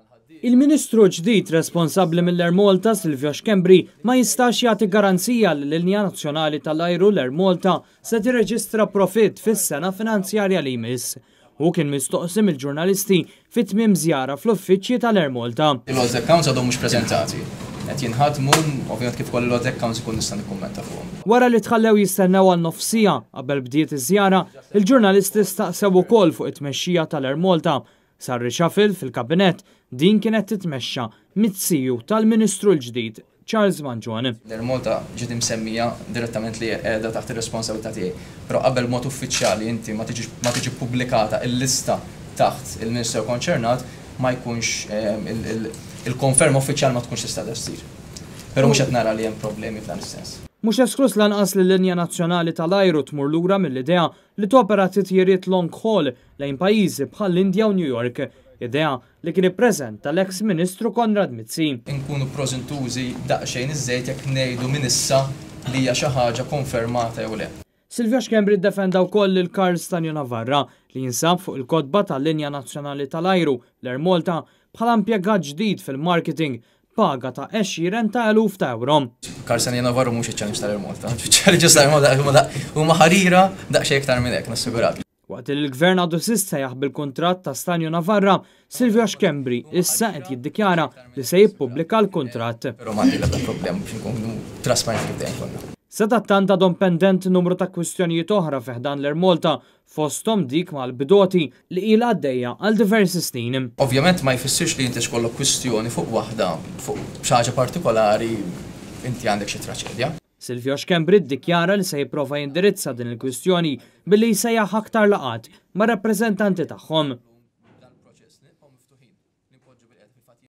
Il-Ministru ġdid responsabbli mill-Air Malta, Silvio Xkembri, ma jistax jagħti garanzija li l-Linja Nazzjonali tal-Ajru l-Air Malta se tirreġistra profitt fis-sena finanzjarja li jmiss. U kien mistoqsim il-ġurnalisti fit-tmiem żjara fl-uffiċċji tal-Air Malta. Il-loss accounts għadhom mhux preżentati. Qed jinħadmu, ovvjament kif ukoll il-loss accounts ikun nista' nikkummenta fuqhom. Wara li tħallew jistennew għal nofsija qabel bdiet iż-żjara, il-ġurnalisti staqsew ukoll fuq it-tmexxija tal-Air Malta. Sar reshuffle fil-kabinett din kienet titmexxa mit-CEO tal-Ministru l-ġdid, Charles Mangione. L-Air Malta ġiet imsemmija direttament li qiegħda taħt ir-responsabilità tiegħi. Però qabel mod uffiċjali inti ma tiġi pubblikata l-lista taħt il-Ministru konċernat ma jkunx il-konferma uffiċjali ma tkunx tista' ssir. Però mhux qed nara li hemm problemi f'dan is-sens. Mhux esklus lanqas li l-Linja Nazzjonali tal-Ajru tmur lura mill-idea li topera titjiriet long haul lejn pajjiżi bħall-Indja u New York, idea li kien ippreżenta l-eks Ministru Konrad Mizzi. Inkunu prożentużi daqsxejn iż-żejt jekk ngħidu minn issa li hija xi ħaġa konfermata jew le. Silvio Xkembri ddefenda wkoll il-Karl Stanjo Navarra li jinsab fuq il-kodba tal-Linja Nazzjonali tal-Ajru l-Air Malta bħala impjegat ġdid fil-marketing paga ta' 20,000 euro. Karl Stanjo Navarra mhux iċ-challenge tal-Air Malta. Iċ-challenge tal-Air Malta huma ħarira daqsxejn iktar minn hekk nassigurak. Waqt li l-Gvern għadu sejjaħ bil-kuntratt ta' Stanjo Navarra, Silvio Xkembri issa qed jiddikjara li se jippubblika l-kuntratt. Però m'għandi l-ebda problema biex inkunu trasparenti kif dejjem konna. Sadattant għadhom pendent numru ta' kwistjonijiet oħra fiħdan l-Air Malta fosthom dik mal-bidoti li ilha għaddejja għal diversi snin. Ovvjament ma jfissirx li inti xkollok kwistjoni fuq waħda fuq xi ħaġa partikolari inti għandek xi traċedja. Silvio Xkembri ddikjara li se jipprova jindirizza din il-kwistjoni billi jsejjaħ aktar laqat ma' rappreżentanti tagħhom.